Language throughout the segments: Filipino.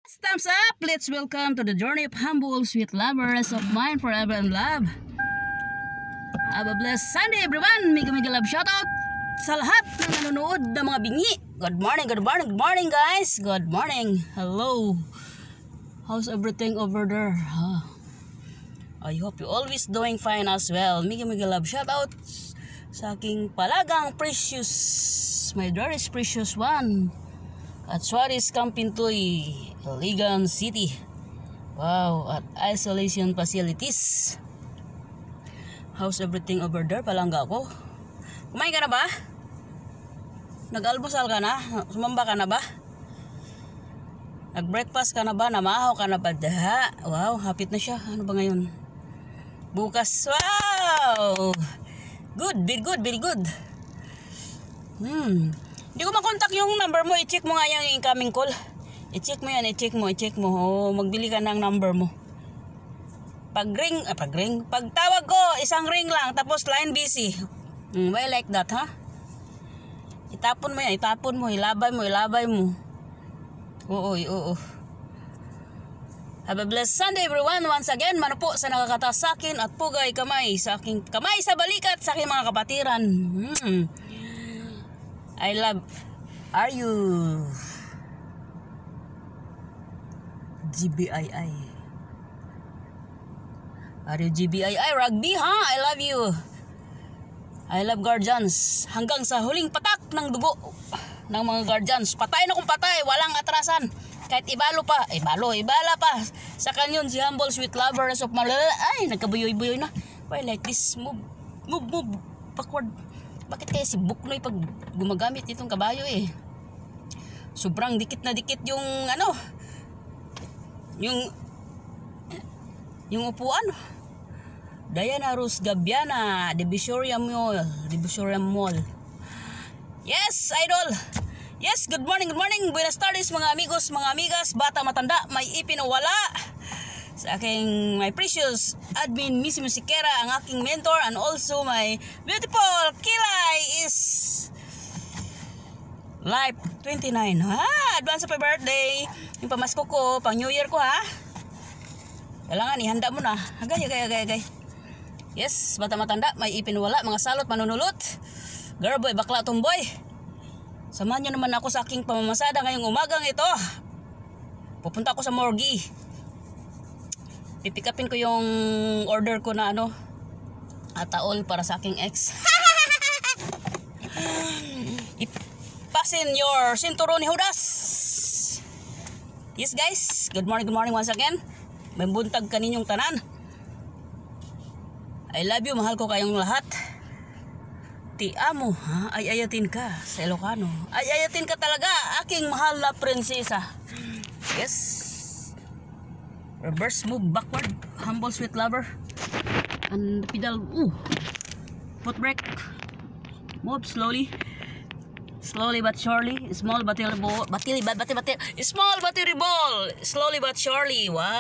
Thumbs up! Let's welcome to the journey of humble, sweet lovers of mine forever and love. Have a blessed Sunday, everyone! Mega love shoutout sa lahat ng nanonood ng mga bingi. Good morning, good morning, good morning, guys! Good morning! Hello! How's everything over there? I hope you always doing fine as well. Mega love shoutout sa aking palagang precious, my dearest precious one, at Suarez Campintoy, Iligan City. Wow, at isolation facilities. How's everything over there? Palangga ako. Kumain ka na ba? Nag-almusal ka na? Sumamba ka na ba? Nag-breakfast ka na ba? Namahaw ka na ba? Wow, hapit na siya. Ano ba ngayon? Bukas. Wow! Good, very good, very good. Hindi ko makontak yung number mo. I-check mo nga yung incoming call. I-check mo yan, i-check mo. Oh, magbili ka ng number mo. Pag tawag ko, isang ring lang, tapos line busy. Why like that, ha? Itapon mo yan, ilabay mo. Oo. Have a blessed Sunday, everyone. Once again, manupo sa nakakataas sa akin at pugay kamay sa aking kamay sa balikat sa aking mga kapatiran. I love. Are you GBII? Are you GBII rugby, ha? I love you. I love guardians. Hanggang sa huling patak ng dugo ng mga guardians. Patay na kung patay, walang atrasan. Kahit ibala pa. Sa kanyon si humble sweet lovers of malala. Ay, nagkabuyoy-buyoy na. Why like this? Move backward. Bakit kaya si Buknoy pag gumagamit itong kabayo eh? Sobrang dikit na dikit yung ano, yung upuan. Diana Rose Gabiana, Divisoria Mall. Yes, idol. Yes, good morning. Buenas tardes mga amigos, mga amigas, bata matanda, may ipinawala sa aking my precious admin Miss Musikera, ang aking mentor, and also my beautiful Kilay is live 29. Advance happy birthday. Yung pamasko ko, pang New Year ko, ha. Kailangan ihanda mo na. Agay. Yes, bata matanda, may ipinawala, mga salot, manunulot. Girl boy, bakla tomboy. Samahan niyo naman ako sa aking pamamasada ngayong umagang ito. Pupunta ako sa morgue. Pipikapin ko yung order ko na ataol para sa aking ex. Ipasin your sinturon ni Judas. Yes guys, good morning once again. May buntag kaninyong tanan. I love you, mahal ko kayong lahat. Ti amo, ha? Ay-ayatin ka sa Ilocano. Ay-ayatin ka talaga, aking mahal na prinsesa. Yes. Reverse move backward, humble sweet lover. And pedal, foot brake. Move slowly but surely. Small but terrible. Small but terrible. Slowly but surely. Wow.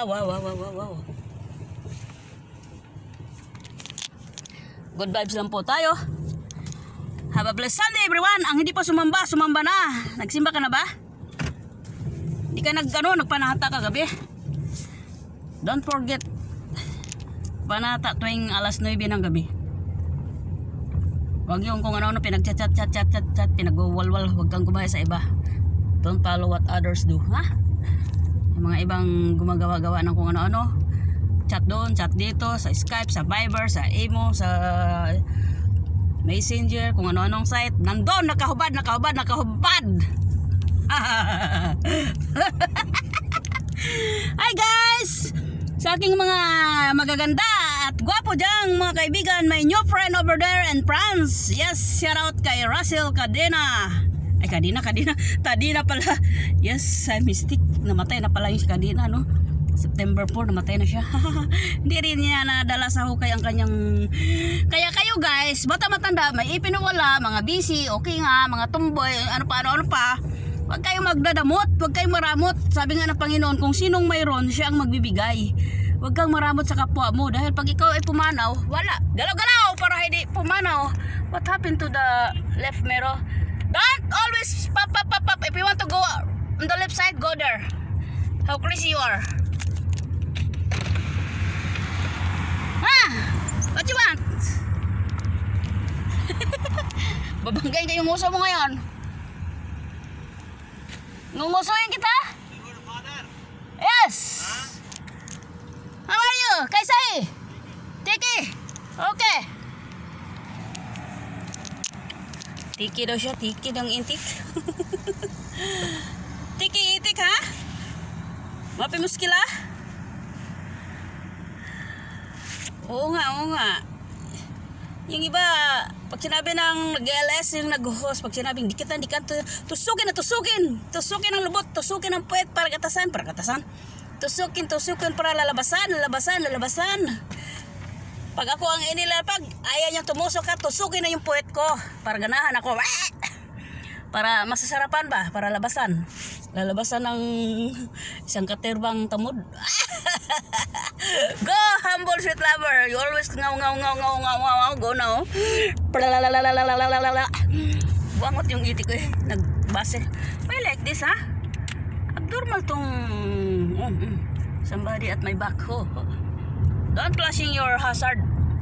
Good vibes lang po tayo. Have a blessed Sunday, everyone. Ang hindi pa sumamba na. Nagsimba ka na ba? Hindi ka nagpanata kagabi. Don't forget, panata tuwing alas 9 ng gabi. Huwag yung kung ano pinag-chat, pinag-walwal. Huwag kang gumaya sa iba. Don't follow what others do, ha? Yung mga ibang gumagawa-gawa ng kung ano-ano. Chat doon, chat dito, sa Skype, sa Viber, sa Imo, sa Messenger, kung ano-anong site. Nandun, nakahubad. Hi guys! Sa aking mga magaganda at gwapo dyang mga kaibigan, my new friend over there in France. Yes, shout out kay Russell Cadena. Ay, Tadina pala. Yes, I'm mystic. Namatay na pala yung Cadena, no? September 4, namatay na siya. Hindi rin niya nadala sa hukay ang kanyang. Kaya kayo guys, bata matanda, may ipinawala, mga busy, okay nga, mga tumboy, ano pa. Huwag kayong magdadamot, huwag kayong maramot. Sabi nga ng Panginoon, kung sinong mayroon, siya ang magbibigay. Huwag kang maramot sa kapwa mo. Dahil pag ikaw ay pumanaw, wala. Galaw-galaw para hindi pumanaw. What happened to the left mirror? Don't always pop. If you want to go on the left side, go there. How crazy you are. Ah! What you want? Babanggain kayong nguso mo ngayon. Ngungusoyin kita? Yes! How are you? Kaisahi? Tiki? Okay. Tiki daw siya. Tiki ng intik. Tiki itik ha? Mapimuskila? Oo nga, oo nga. Yung iba, pag sinabi ng nag-LS, yung nag-host, pag sinabing dikitan, tusukin na tusukin. Tusukin ang lubot, tusukin ang puwet para katasan. Tusukin para lalabasan. Pag ako ang inilapag, ayaw niyang tumusok ka, tusukin na yung puwet ko. Para ganahan ako. Para masasarapan ba? Para labasan. Lalabasan ng isang katerbang tamod. Go, humble sweet lover. You always ngaw. Go now. Buangot yung itik ko eh. Nagbase. Why like this ha? Abnormal tong somebody at my back. Don't flashing your hazard.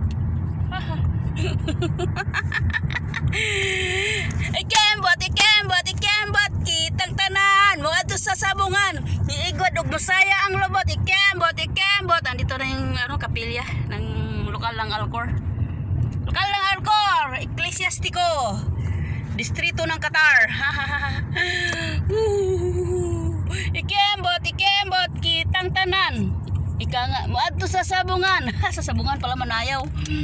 Ikembot kitang tanan mo adto sa sabungan iigod og Bisaya ang lubot. Ikembot andito na yung kapilya ng lokal ng Alcor, Eklesiastiko distrito ng Qatar. Ikembot kitang tanan ika nga mo adto sa sabungan. Sa sabungan pala manayaw.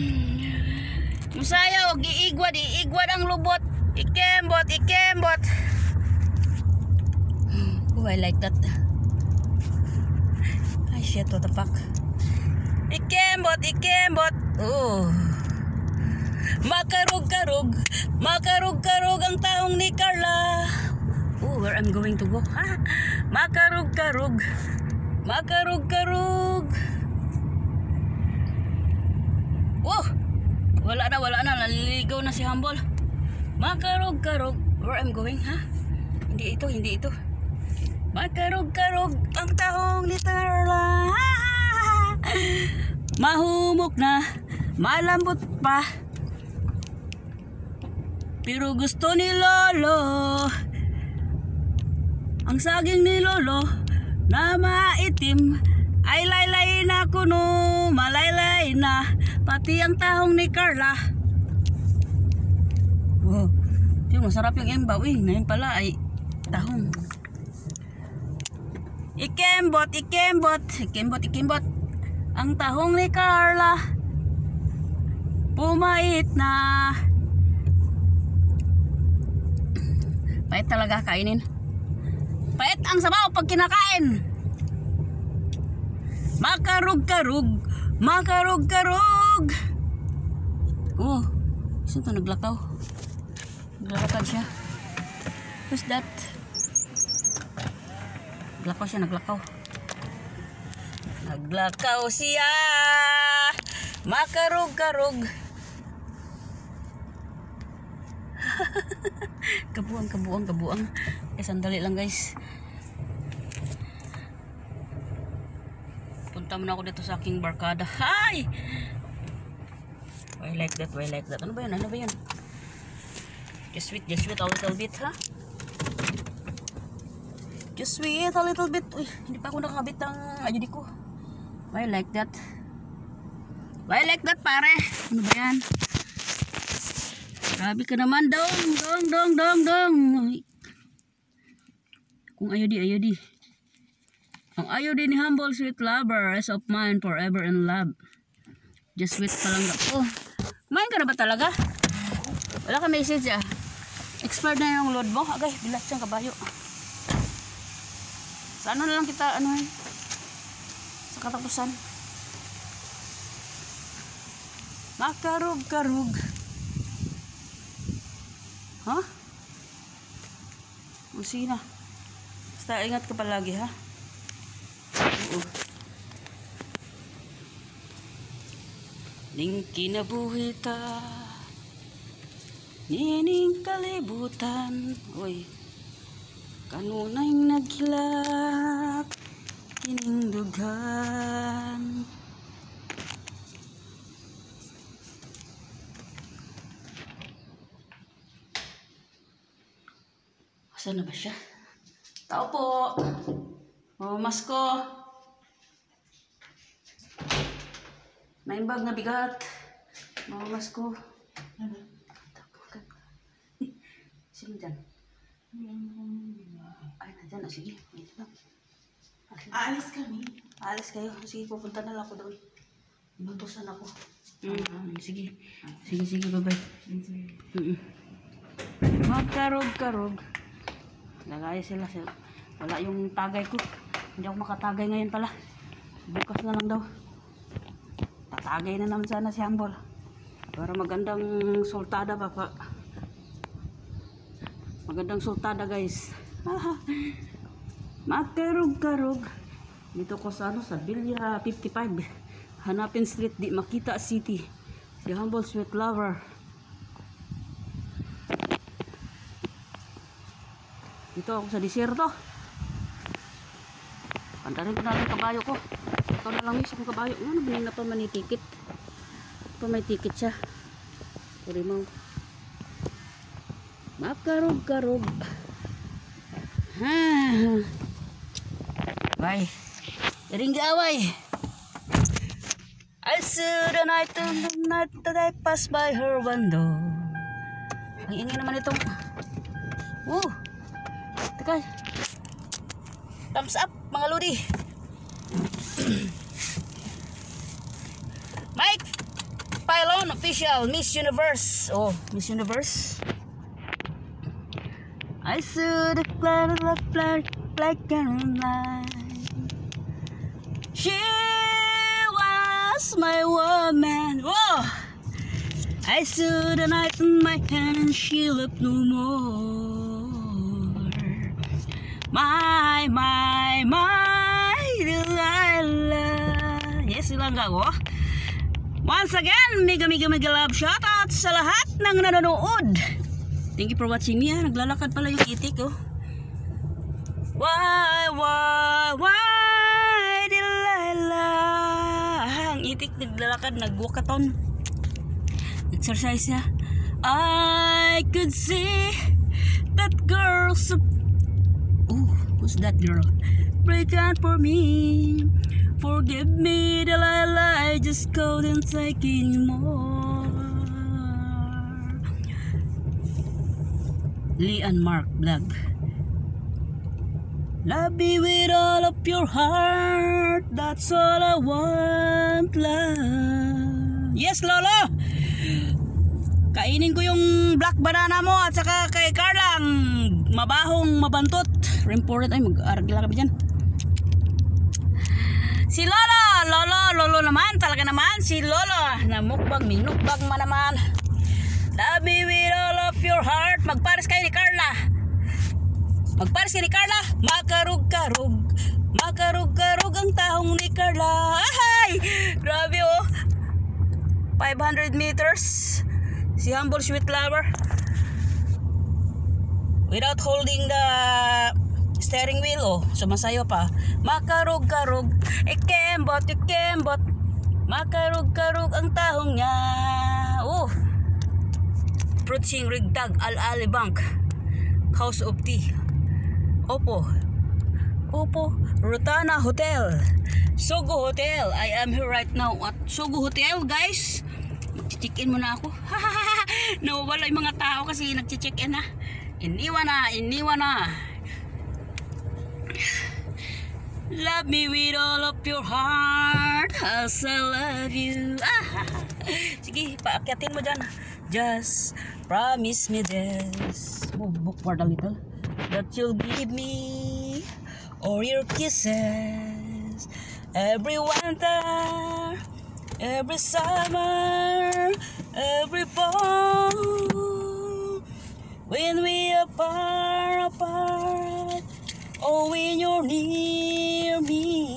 Musayaw giigwad ang lubot. Ikembot. Oh, I like that. Ay shit, what the fuck. Ikembot. Oh. Makarug-karug ang taong ni Carla. Oh, where I'm going to go? Ha? Makarug-karug. Oh, wala na, naliligaw na si Humble. Makarug-karug. Where I'm going, ha? Hindi ito. Makarug-karug ang tahong ni Carla. Mahumok na, malambot pa. Pero gusto ni Lolo ang saging ni Lolo na maitim. Ay laylay na kuno, malaylay na pati ang tahong ni Carla. Wow, yun, masarap yung embaw eh. Ngayon pala ay tahong. Ikembot ang tahong ni Carla. Pumait na. Pait talaga kainin. Pait ang sabaw pag kinakain. Makarug-karug. Oh, saan to naglakaw? Naglalakad siya. Who's that? Naglakaw siya. Makarug-karug. Kabuang. Sandali lang guys. Punta muna ako dito sa aking barkada. Hi! Why like that? Ano ba yun? Just sweet a little bit, ha? Just sweet a little bit. Uy, hindi pa ako nakakabit ng ayudi ko. Why like that? Pare? Ano ba yan? Grabe ka naman, dong. Kung ayodi. Ang ayodi ni Humble Sweet Lover, rest of mine forever in love. Just sweet pa lang. Oh, kumain ka na ba talaga? Wala ka message ah. Expired na yung load mo. Agay, bilat siyang kabayo. Sa ano na lang kita, sa katapusan. Makarug-karug. Ha? Masina. Basta ingat ka palagi ha. Oo. Ning kinabuhita nining kalibutan. Uy, kanunay naghilak daghan. Asan na ba siya? Tao po. Mas ko. May bag na bigat. Mas ko. Sino dyan? Ay, nandyan na. Sige. Aalis kami. Aalis kayo. Sige, pupunta na lang ako doon. Inutusan ako. Sige. Sige, bye-bye. Magkarog-karog. Lagay sila. Wala yung tagay ko. Hindi ako makatagay ngayon pala. Bukas na lang daw. Tatagay na naman sana si Humble. Para magandang sultada pa. Magandang sultada guys. Magkarog-karog. Dito ko sa sa Villa 55. Hanapin Street, di Makita City. Si Humble Sweet Lover. Dito ako sa disyerto. Pantarin ko na lang kabayo ko. Ito na lang yung kabayo. Ano ba na pa man yung ticket? Pa may ticket siya. Puri mo. Makarog-karog. Bye. Ring away. I saw the night that I passed by her window. Ang ingay naman itong. Teka. Thumbs up mga lodi. Mike Pylon official Miss Universe. Miss Universe. I saw the cloud of black and white. She was my woman. I saw the night in my hand and she looked no more. My Delilah. Yes, ilang gago. Once again, mega love shoutout sa lahat ng nanonood. Thank you for watching me. Naglalakad pala yung itik Why Delilah. Ang itik naglalakad, nagwalkathon. Exercise niya. I could see that girl so. Who's that girl? Break out for me. Forgive me, Delilah. I just couldn't take anymore. Lee and Mark Vlog. Love me with all of your heart. That's all I want, love. Yes, Lolo. Kainin ko yung black banana mo at saka kay Carla ang mabahong mabantot. Reported ay mag-aragla kami dyan. Si Lolo naman, talaga naman si Lolo na mukbang, minukbang man naman. Love me with all of your heart. Magpares kayo ni Carla. Makarug-karug. Makarug-karug ang tahong ni Carla. Ay! Grabe 500 meters. Si Humble Sweet Lover. Without holding the steering wheel, sumasayo pa. Makarug-karug, ikembot. Makarug-karug ang tahong niya. Approaching Rigdag Al-Ali Bank. House of Tea. Opo, Rotana Hotel. Sogo Hotel. I am here right now at Sogo Hotel, guys. Mag-check-in muna ako. Nawawala yung mga tao kasi nag-check-in na. Iniwan na. Love me with all of your heart as I love you. Sige, paakyatin mo dyan. Just promise me this. Bookward a little. That you'll give me all your kisses. Every winter, every summer, every fall. When we are far apart, when you're near me.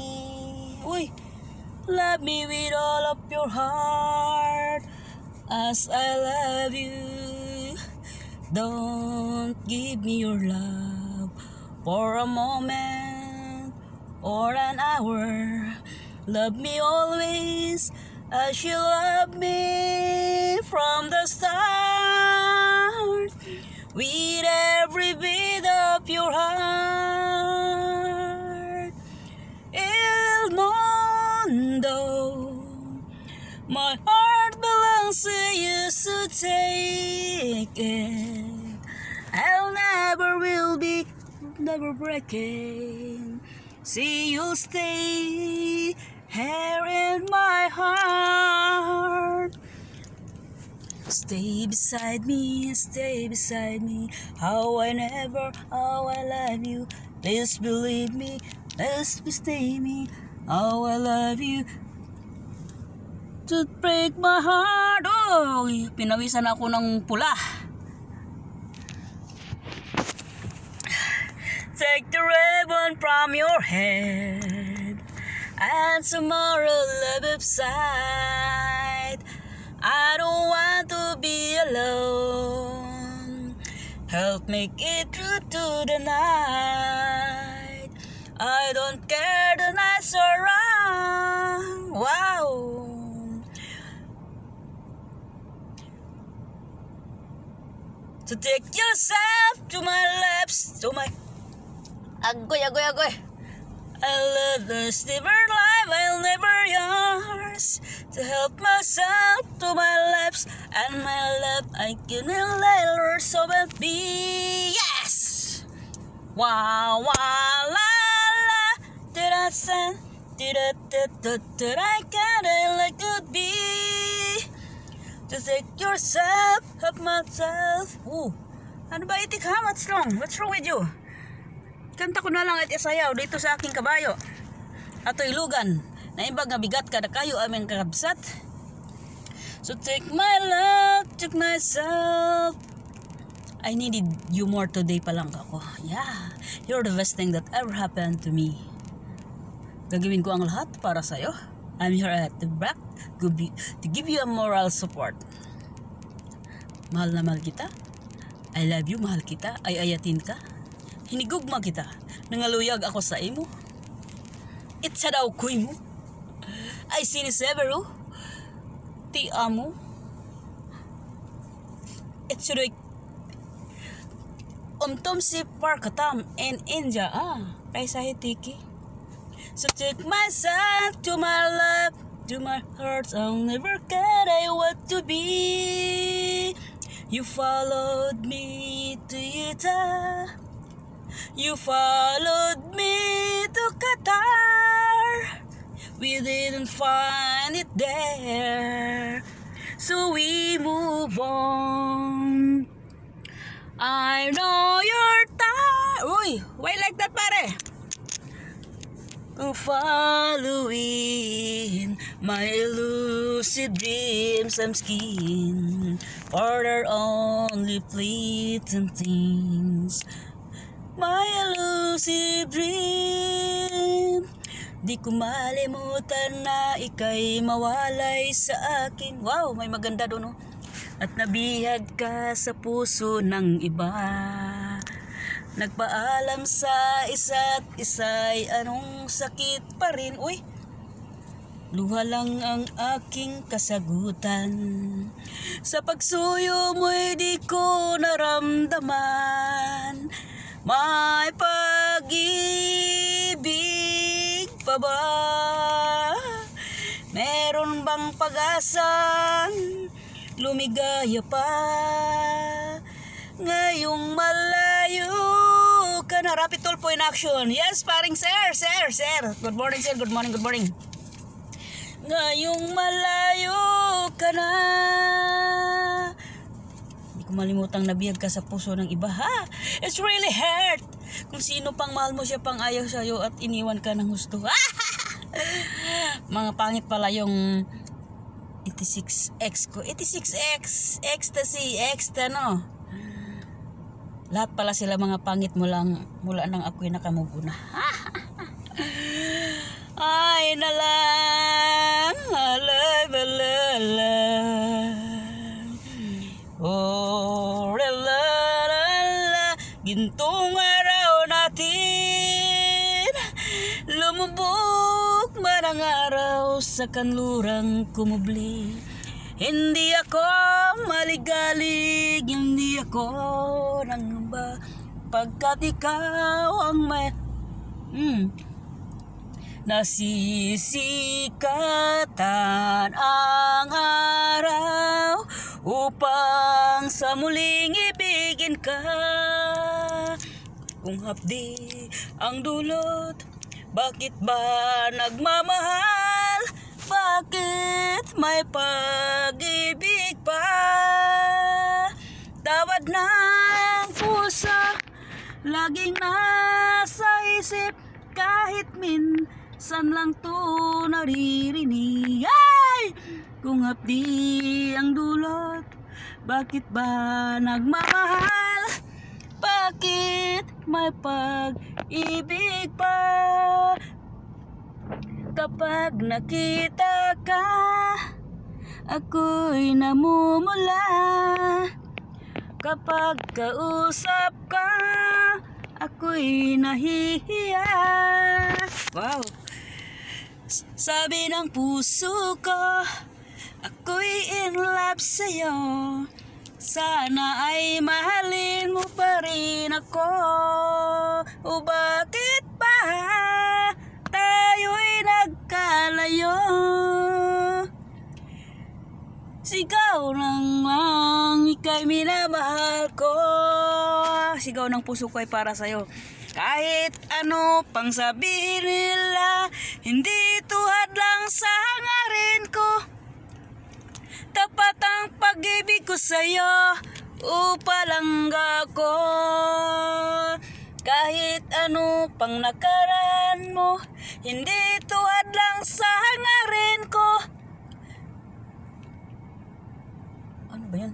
Love me with all of your heart as I love you. Don't give me your love for a moment. or an hour. Love me always as you love me from the start, with every beat of your heart. El mundo, my heart belongs to you, so take it. I'll never will be, never breaking. See, you'll stay here in my heart. Stay beside me, how I love you. Please believe me, please stay me, how I love you. To break my heart. Oh, pinawisan ako ng pula. Take the ribbon from your head, and tomorrow love upside. I don't want to be alone. Help make it through to the night. I don't care the nights are wrong. Wow. So take yourself to my lips, to my agoy. I love this different life, I'll never yours. To help myself to my lips and my love, I can later so will be. Yes! Wow, wow, la la, did I send? Did I can't like could be? To take yourself, help myself. Ooh, ano ba itik ha? What's wrong? What's wrong with you? Kanta ko na lang at isayaw dito sa aking kabayo. Ato ilugan. Naimbag nga bigat kada kayo aming kakabsat. So take my love, take myself. I needed you more today pa lang ako. Yeah, you're the best thing that ever happened to me. Gagawin ko ang lahat para sa'yo. I'm here at the back to give you a moral support. Mahal na mahal kita. I love you, mahal kita. Ay ayatin ka. Hinigugma kita. Nangaluyag ako sa imo. Itsa daw kuy mo. Ay sinisebero. Ti amo. Itsudoy. Tom si parkatam and India. Kaysa hitiki. So take myself to my love, to my heart. I'll never get I want to be. You followed me to Utah. You followed me to Qatar. We didn't find it there, so we move on. I know you're tired. Uy, why like that, pare? Following my elusive dreams, I'm skiing for their only fleeting things. My elusive dream, di ko malimutan na ika'y mawalay sa akin. Wow, may maganda doon, no? At nabihag ka sa puso ng iba. Nagpaalam sa isa't isa'y anong sakit pa rin. Uy, luha lang ang aking kasagutan. Sa pagsuyo mo'y di ko naramdaman. May pag-ibig pa ba? Meron bang pag-asang lumigaya pa? Ngayong malayo ka na. Rapid Tulpo in action. Yes, paring sir. Good morning, sir. Good morning. Ngayong malayo ka na. Hindi ko malimutang nabiyag ka sa puso ng iba, ha? It's really hurt. Kung sino pang mahal mo siya pang ayaw sa'yo at iniwan ka ng gusto. Mga pangit pala yung 86X ko. 86X, ecstasy, no? Lahat pala sila mga pangit mula nang ako'y nakamuguna. Ay nalang, oh, gintong araw natin, ng araw sa kanlurang kumubli. Hindi ako maligalig, hindi ako nangamba, pagkat ikaw ang may nasisikatan ang araw upang sa muling ibigin ka. Kung hapdi ang dulot, bakit ba nagmamahal? Bakit may pag-ibig pa? Tawad ng puso, laging nasa isip, kahit minsan lang to naririnig. Ay! Kung hapdi ang dulot, bakit ba nagmamahal? Bakit may pag-ibig pa? Kapag nakita ka, ako'y namumula. Kapag kausap ka, ako'y nahihiya. Wow! Sabi ng puso ko, ako'y in love sa'yo. Sana ay mahalin mo pa rin ako. O bakit ba tayo'y nagkalayo? Sigaw ng ika'y minamahal ko. Sigaw ng puso ko ay para sa'yo. Kahit ano pang sabihin nila, hindi tuhad lang sa hangarin ko. Tapat ang pag-ibig ko sa'yo, upalangga ko. Kahit ano pang nakaraan mo, hindi tuhad lang sa hangarin ko. Ano ba yan?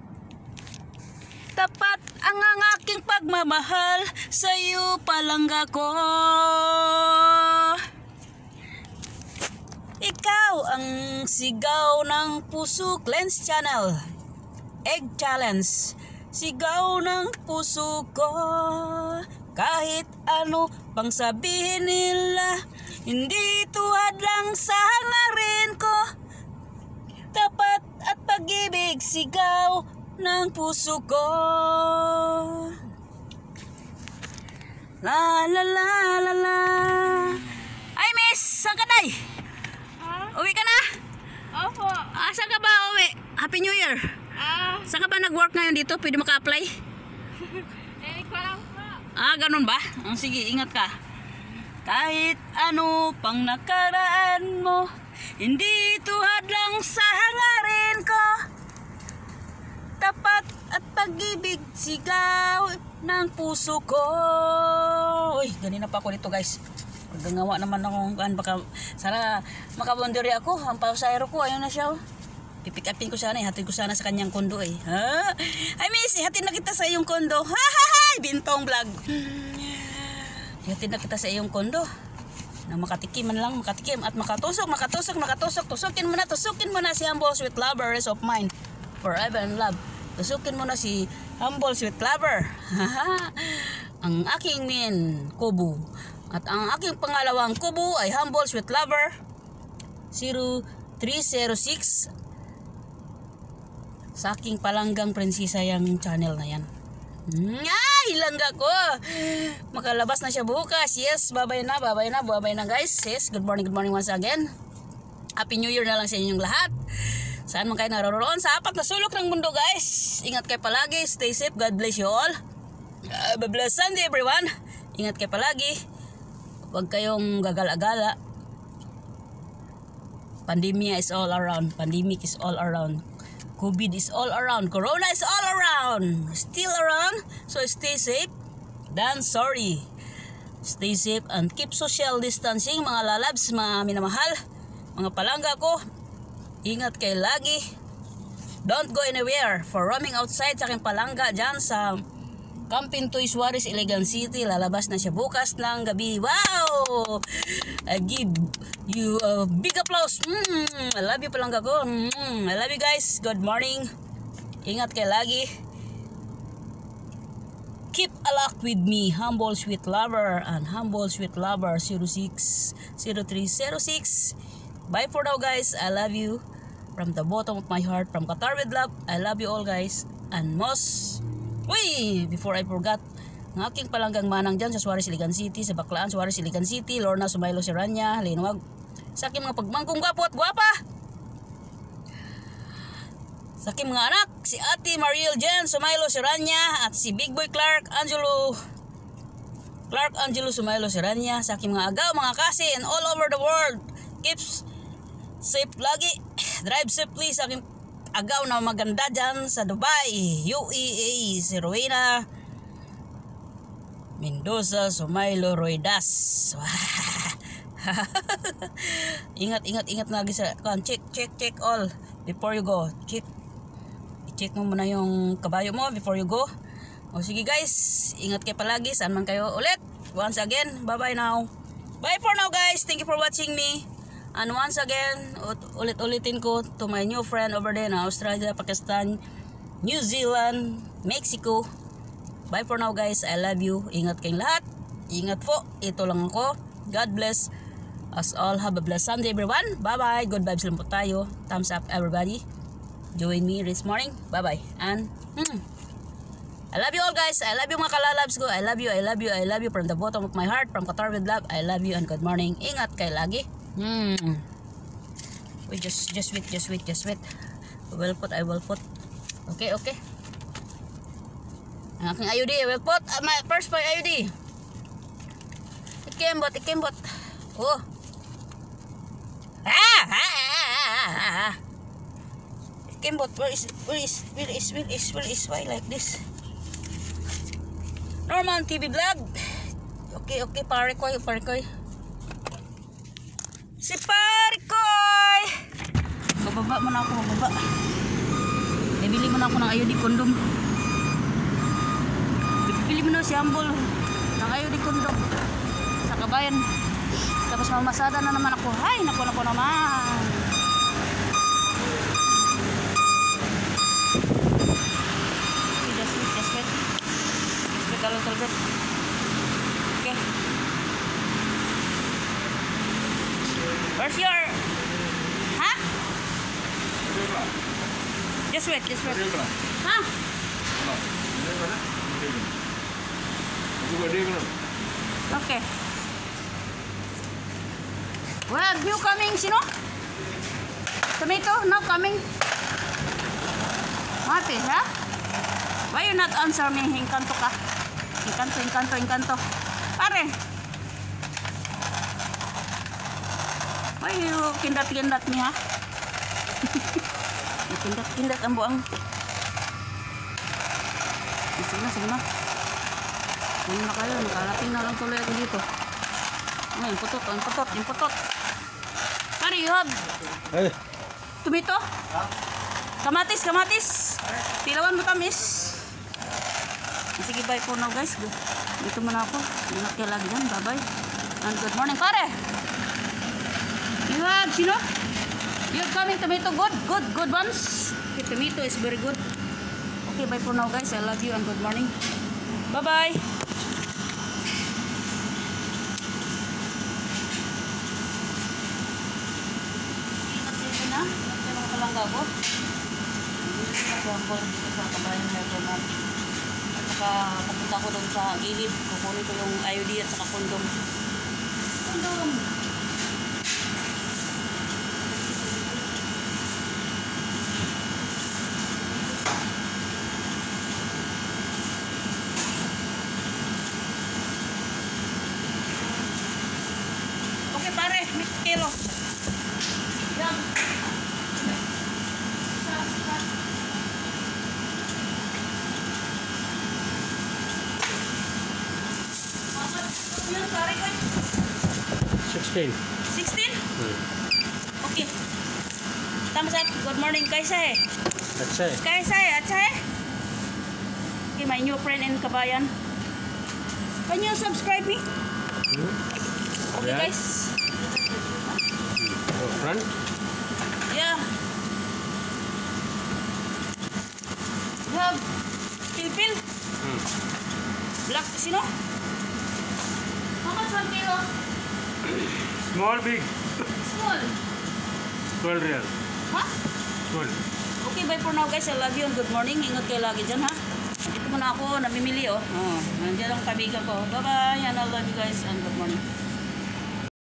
Tapat ang aking pagmamahal, sa'yo palangga ko. Ikaw ang sigaw ng puso. Cleanse Channel Egg Challenge. Sigaw ng puso ko. Kahit ano pang sabihin nila, hindi tuhad lang sa hangarin ko. Tapat at pag-ibig, sigaw ng puso ko. La la la la la. Ay miss, saan ka day? Uwi ka na? Opo. Saan ka ba uwi? Happy New Year. Saan ka ba nag-work ngayon dito? Pwede maka-apply? Ko lang po. Ganun ba? Sige, ingat ka. Kahit ano pang nakaraan mo, hindi tuhad lang sa hangarin ko. Tapat at pag-ibig, sigaw ng puso ko. Uy, ganina pa ako dito guys. Paggangawa naman akong baka sana makabondary ako. Ang pasahero ko, ayun na siya. Pipick upin ko sana, hatid ko sana sa kanyang kondo eh. Ha? Ay miss, hatid na kita sa iyong kondo. Ha ha ha! Bintong vlog. Hatid na kita sa iyong kondo. Na makatikim man lang, makatikim at makatusok. Tusukin mo na si Humble Sweet Lover, rest of mine. Forever in love. Tusukin mo na si Humble Sweet Lover. Ang aking min, kubo. At ang aking pangalawang kubo ay Humble Sweet Lover 0306. Sa aking palanggang prinsesa yung channel na yan. Ay, langga ko. Makalabas na siya bukas. Yes, babay na guys. Yes, good morning once again. Happy New Year na lang sa inyong lahat. Saan man kayo naroroon sa apat na sulok ng mundo guys. Ingat kayo palagi. Stay safe. God bless you all. Blessed Sunday everyone. Ingat kayo palagi. Huwag kayong gagal-agala. Pandemia is all around. Pandemic is all around. COVID is all around. Corona is all around. Still around. So stay safe. Dan sorry. Stay safe and keep social distancing mga lalabs, mga minamahal. Mga palangga ko. Ingat kayo lagi. Don't go anywhere for roaming outside sa aking palangga dyan sa Camping Toy Suarez, Iligan City. Lalabas na siya bukas ng gabi. Wow! I give you a big applause. I love you palangga ko. I love you guys. Good morning. Ingat kayo lagi. Keep a lock with me, Humble Sweet Lover and Humble Sweet Lover 060306. Bye for now, guys. I love you from the bottom of my heart. From Qatar with love. I love you all, guys. And most, before I forgot, ng aking palanggang manang dyan sa Suarez, Iligan City, sa Baclaan, Suarez, Iligan City, Lorna Sumailo Serrania, Linuwag, sa aking mga pagmangkong gwapo at gwapa, sa aking mga anak, si Ate Mariel Jen Sumailo Serrania, at si Big Boy Clark Angelo Sumailo Serrania, sa aking mga agaw, mga kasin all over the world. Keeps safe lagi, drive safely sa aking agaw na maganda dyan sa Dubai, UAE, si Rowena Mendoza Sumailo Roydas. Ingat lagi sa check all before you go. Check mo muna yung kabayo mo before you go. O sige guys, ingat kayo palagi saan man kayo ulit. Once again, bye now. Bye for now guys. Thank you for watching me. And once again, ulit-ulitin ko to my new friend over there na Australia, Pakistan, New Zealand, Mexico. Bye for now guys. I love you. Ingat kayong lahat. Ingat po. Ito lang ako. God bless us all. Have a blessed Sunday everyone. Bye bye. Good vibes lang po tayo. Thumbs up everybody. Join me this morning. Bye bye. And I love you all guys. I love you mga kalalabs ko. I love you. I love you. I love you from the bottom of my heart. From Qatar with love. I love you and good morning. Ingat kayo lagi. Wait, just wait. I will put. Okay. Ang aking IUD, I will put my first point IUD. Ikembot. Oh. Ikembot, where is why like this? Norman TV vlog. Okay, pare koy. Si pare koy. Bababa mo na ako, Bili mo na ako ng IUD kondom. Bili mo na si Humble ng IUD kondom sa kabayan. Tapos mamasada na naman ako. Ay, naku naman. Just wait. A little bit. Okay. Where's your... Huh? Just wait. Huh? Okay. Well, you coming, sino? Tomato, no coming. What is, huh? Why you not answer me? Hingkanto ka. Hingkanto. Pare. Why you kindat me, ha? Kindat ang buang. Sige na. Ano na kayo? Nakarating na lang tuloy ako dito. Ang putot. Pare, you have tomato? Kamatis. Tilawan mo tamis. Sige, bye for now guys. Dito muna ako. Ingat kayo lagi dyan. Bye bye. And good morning, pare. You have, sino? You have coming tomato. Good ones. Okay, tomato is very good. Okay, bye for now guys. I love you and good morning. Bye bye. Ko. Kasi ako dito sa kabayan na ito at saka pupunta ko doon sa gilid, kukunin ko yung IUD at saka kondom. Okay pare, may kilo. Yan. Sorry, 16. 16? Okay. Thumbs up. Good morning. Kaisa hai? अच्छा है. Okay, my new friend in Kabayan. Can you subscribe me? Okay, Yeah. guys. Front. Yeah. You have pil-pil? Black, sino? How much 1 kilo? Small, big. Small. 12 real. Ha? 12. Okay, bye for now guys. I love you and good morning. Ingat kayo lagi dyan ha. Ito muna ako, namimili oh. Nandiyan ang kaibigan ko. Bye-bye and I love you guys and good morning.